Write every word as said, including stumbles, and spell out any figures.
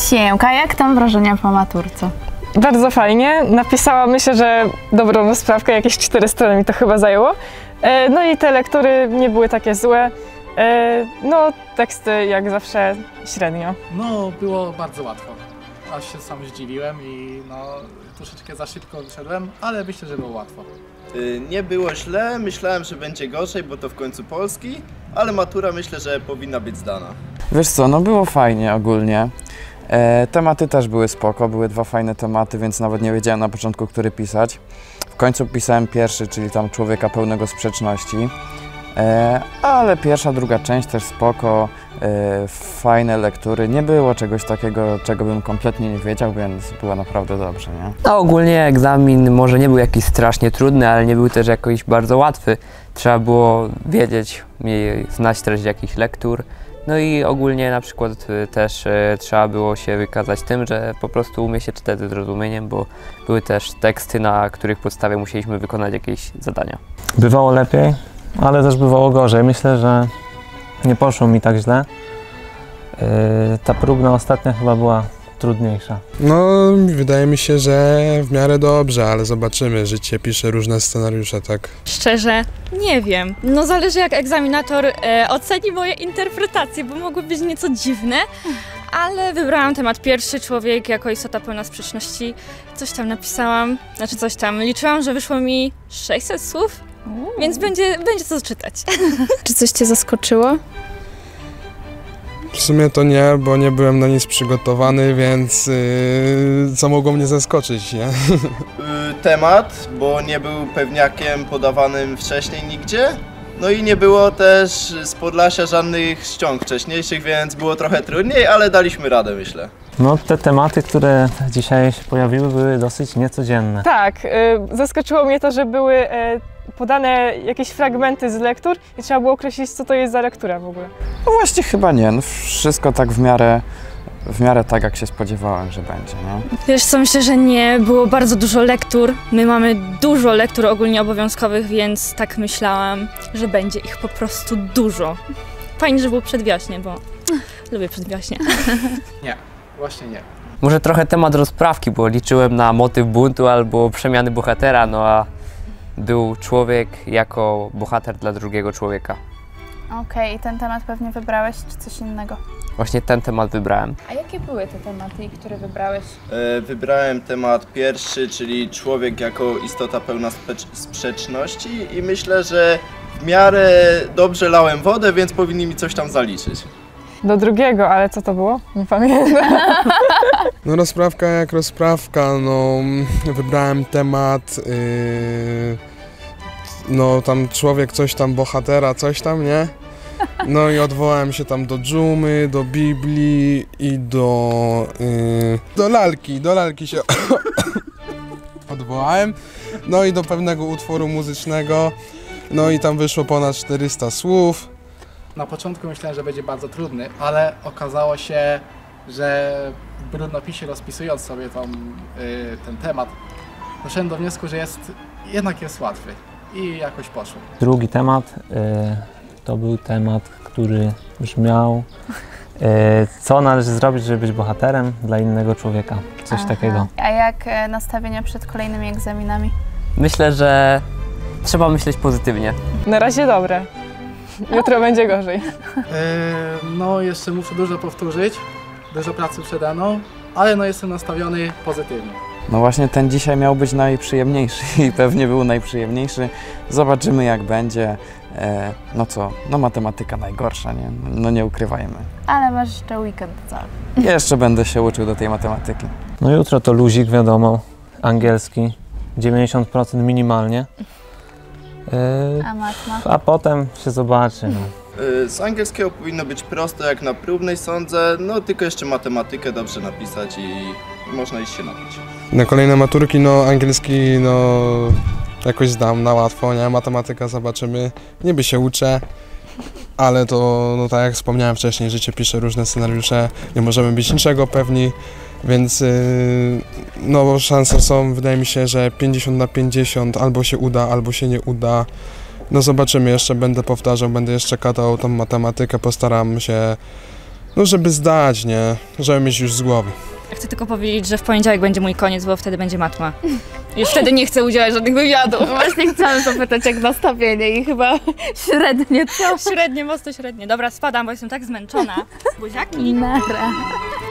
Siemka, jak tam wrażenia po maturce? Bardzo fajnie. Napisałam, myślę, że dobrą sprawkę, jakieś cztery strony mi to chyba zajęło. No i te lektury nie były takie złe. No, teksty jak zawsze średnio. No, było bardzo łatwo. Aż się sam zdziwiłem i no, troszeczkę za szybko wyszedłem, ale myślę, że było łatwo. Nie było źle, myślałem, że będzie gorzej, bo to w końcu polski, ale matura myślę, że powinna być zdana. Wiesz co, no było fajnie ogólnie. E, tematy też były spoko, były dwa fajne tematy, więc nawet nie wiedziałem na początku, który pisać. W końcu pisałem pierwszy, czyli tam Człowieka pełnego sprzeczności. E, ale pierwsza, druga część też spoko, e, fajne lektury. Nie było czegoś takiego, czego bym kompletnie nie wiedział, więc było naprawdę dobrze, nie? No ogólnie egzamin może nie był jakiś strasznie trudny, ale nie był też jakiś bardzo łatwy. Trzeba było wiedzieć, znać treść jakichś lektur. No i ogólnie na przykład też e, trzeba było się wykazać tym, że po prostu umie się czytać ze zrozumieniem, bo były też teksty, na których podstawie musieliśmy wykonać jakieś zadania. Bywało lepiej, ale też bywało gorzej. Myślę, że nie poszło mi tak źle. Yy, ta próbna ostatnia chyba była trudniejsza. No, wydaje mi się, że w miarę dobrze, ale zobaczymy. Życie pisze różne scenariusze, tak? Szczerze, nie wiem. No zależy, jak egzaminator e, oceni moje interpretacje, bo mogły być nieco dziwne, ale wybrałam temat pierwszy, człowiek jako istota pełna sprzeczności. Coś tam napisałam, znaczy coś tam. Liczyłam, że wyszło mi sześćset słów, Uuu. więc będzie, będzie co czytać. Czy coś cię zaskoczyło? W sumie to nie, bo nie byłem na nic przygotowany, więc yy, co mogło mnie zaskoczyć, nie? Temat, bo nie był pewniakiem podawanym wcześniej nigdzie. No i nie było też z Podlasia żadnych ściąg wcześniejszych, więc było trochę trudniej, ale daliśmy radę, myślę. No te tematy, które dzisiaj się pojawiły, były dosyć niecodzienne. Tak, y, zaskoczyło mnie to, że były y, podane jakieś fragmenty z lektur i trzeba było określić, co to jest za lektura w ogóle. No właśnie chyba nie, no wszystko tak w miarę, w miarę tak, jak się spodziewałem, że będzie, nie? Wiesz co, myślę, że nie. Było bardzo dużo lektur. My mamy dużo lektur ogólnie obowiązkowych, więc tak myślałam, że będzie ich po prostu dużo. Fajnie, że było przedwiośnie, bo lubię przedwiośnie. Nie, właśnie nie. Może trochę temat rozprawki, bo liczyłem na motyw buntu albo przemiany bohatera, no a był człowiek jako bohater dla drugiego człowieka. Okej, okay, ten temat pewnie wybrałeś, czy coś innego? Właśnie ten temat wybrałem. A jakie były te tematy, które wybrałeś? E, wybrałem temat pierwszy, czyli człowiek jako istota pełna sprzeczności i myślę, że w miarę dobrze lałem wodę, więc powinni mi coś tam zaliczyć. Do drugiego, ale co to było? Nie pamiętam. No rozprawka jak rozprawka, no wybrałem temat, yy, no tam człowiek coś tam, bohatera coś tam, nie? No i odwołałem się tam do dżumy, do Biblii i do, yy, do lalki, do lalki się odwołałem, no i do pewnego utworu muzycznego, no i tam wyszło ponad czterysta słów. Na początku myślałem, że będzie bardzo trudny, ale okazało się, że w brudnopisie rozpisując sobie tą, yy, ten temat, doszedłem do wniosku, że jest, jednak jest łatwy i jakoś poszło. Drugi temat yy, to był temat, który brzmiał, yy, co należy zrobić, żeby być bohaterem dla innego człowieka, coś Aha. takiego. A jak nastawienia przed kolejnymi egzaminami? Myślę, że trzeba myśleć pozytywnie. Na razie dobre. Jutro będzie gorzej. Yy, no jeszcze muszę dużo powtórzyć, dużo pracy przede mną, ale no jestem nastawiony pozytywnie. No właśnie ten dzisiaj miał być najprzyjemniejszy i pewnie był najprzyjemniejszy. Zobaczymy, jak będzie. E, no co, no matematyka najgorsza, nie? No nie ukrywajmy. Ale masz jeszcze weekend cały. Jeszcze będę się uczył do tej matematyki. No jutro to luzik, wiadomo, angielski, dziewięćdziesiąt procent minimalnie. Yy, a matma? A potem się zobaczy. No. Yy, z angielskiego powinno być prosto jak na próbnej, sądzę, no tylko jeszcze matematykę dobrze napisać i można iść się napić. Na kolejne maturki, no angielski, no jakoś zdam na łatwo, nie? Matematyka zobaczymy, niby się uczę, ale to, no tak jak wspomniałem wcześniej, życie pisze różne scenariusze, nie możemy być niczego pewni, więc yy, no szanse są, wydaje mi się, że pięćdziesiąt na pięćdziesiąt, albo się uda, albo się nie uda. No zobaczymy, jeszcze będę powtarzał, będę jeszcze katał tą matematykę, postaram się No żeby zdać, nie? Żeby mieć już z głowy. Chcę tylko powiedzieć, że w poniedziałek będzie mój koniec, bo wtedy będzie matma. Już wtedy nie chcę udzielać żadnych wywiadów. Właśnie chciałam zapytać, jak nastawienie i chyba średnie co? Średnie, mocno średnie. Dobra, spadam, bo jestem tak zmęczona. Buziaki. Nara.